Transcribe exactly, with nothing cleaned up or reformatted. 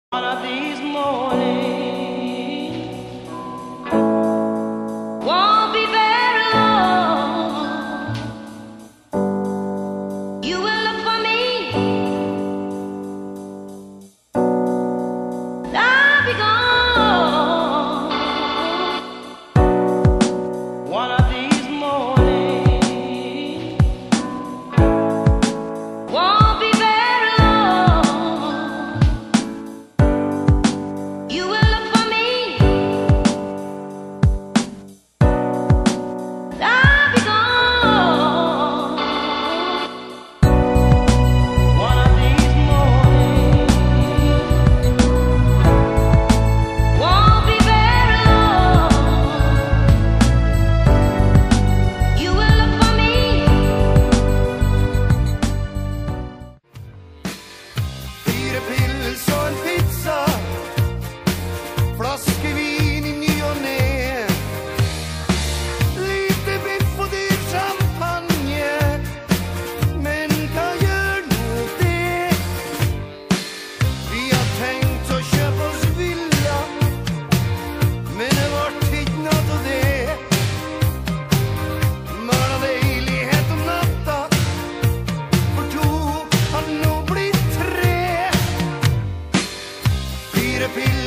One of these mornings won't be very long. You will look for me, and I'll be gone. One of these mornings won't be very long. You will look for me, and I'll be gone. One of these mornings won't be very long. You will look for me. Fire pils og en pizza, flaskevin i ny og ne. Lite biff og dyr champagne, men hva gjør nå det? Vi har tenkt å kjøpe oss villa, men det var ikke natt og det. Mørna deilighet om natta, for to har nå blitt tre. Fire pils